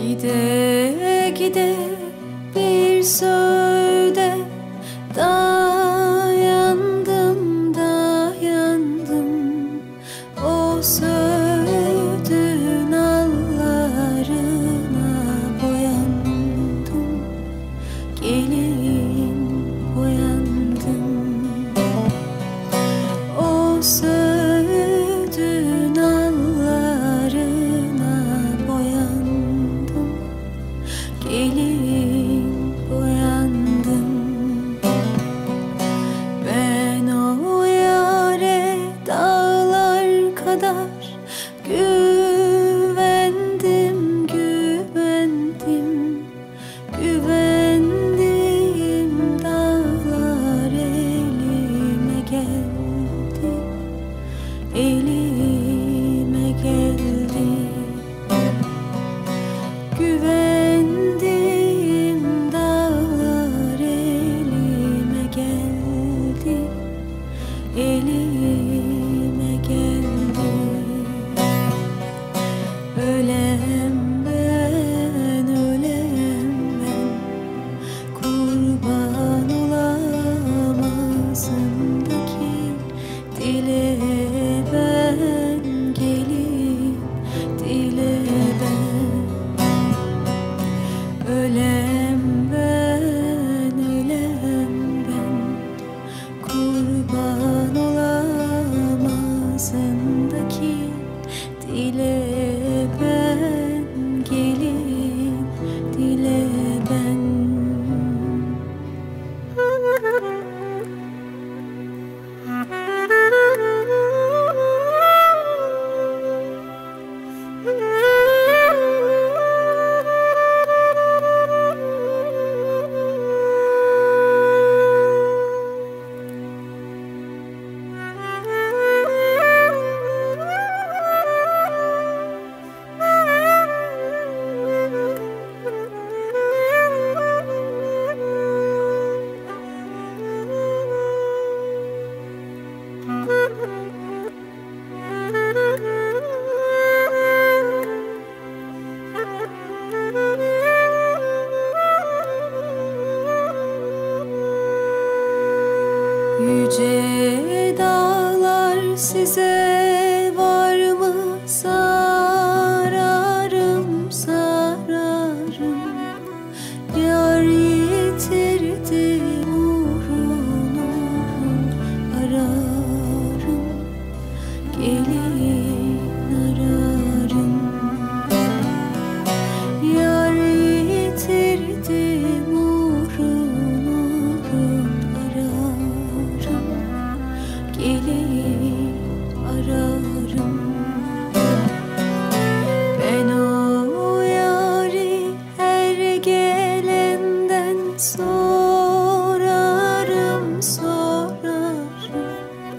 Gide gide bir sözde dayandım, dayandım. O sözün nallarına boyandım. Gelin boyandım. O sözün nallarına boyandım. Gelin boyandım. Ben o yâre dağlar kadar güvendim, güvendim, güvendim. Dağlar elime geldi, elime geldi. Güvendim, dağlar elime geldi, elime geldi. Ölem ben, ölem ben, kurban olamazındaki dile ben, gelin dile ben. Ölem ben, ölem ben, kurban olamazındaki dile ben, gelin dile ben. Yüce dağlar size var mı? Sararım, sararım. Yar yitirdim, uğrunu ararım. Gelin ararım. Yar yitirdim, uğrunu ararım. Gelin ararım. Ben o yâri her gelenden sorarım, sorarım.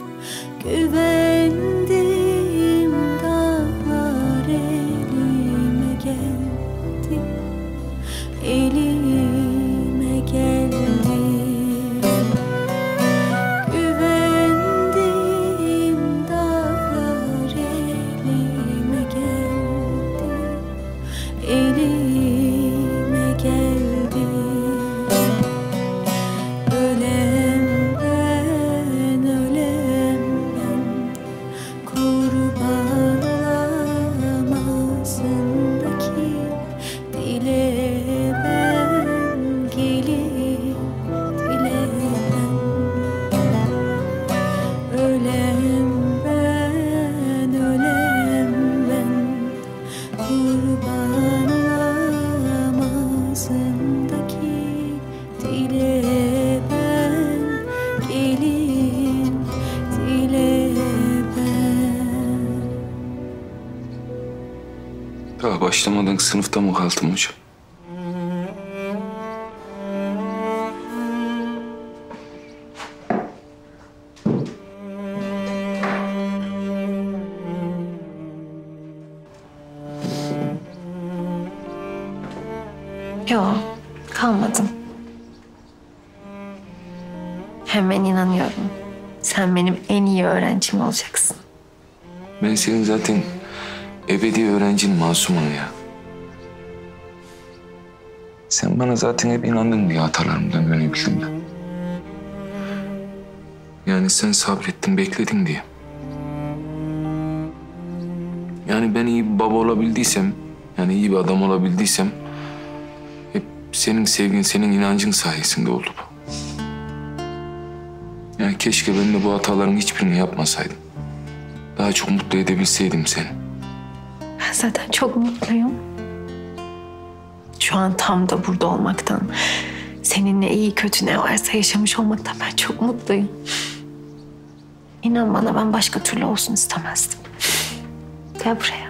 Güvendim, dağlar elime geldi, elime geldi. Güvendim, dağlar elime geldi, elime geldi. Ölem ben, ölem ben, kurban olamazındaki dile ben, gelin dile ben. Ölem ben, ölem ben, kurban olamazındaki dile ben, gelin dile ben. Daha başlamadan sınıfta mı kaldım hocam? Yok, kalmadım. Hemen inanıyorum. Sen benim en iyi öğrencim olacaksın. Ben senin zaten ebedi öğrencin Masumum ya. Sen bana zaten hep inandın diye hatalarımdan dönebildim de. Yani sen sabrettin, bekledin diye. Yani ben iyi bir baba olabildiysem, yani iyi bir adam olabildiysem... hep senin sevgin, senin inancın sayesinde oldu bu. Yani keşke ben de bu hataların hiçbirini yapmasaydım. Daha çok mutlu edebilseydim seni. Ben zaten çok mutluyum. Şu an tam da burada olmaktan, seninle iyi kötü ne varsa yaşamış olmaktan ben çok mutluyum. İnan bana, ben başka türlü olsun istemezdim. Gel buraya.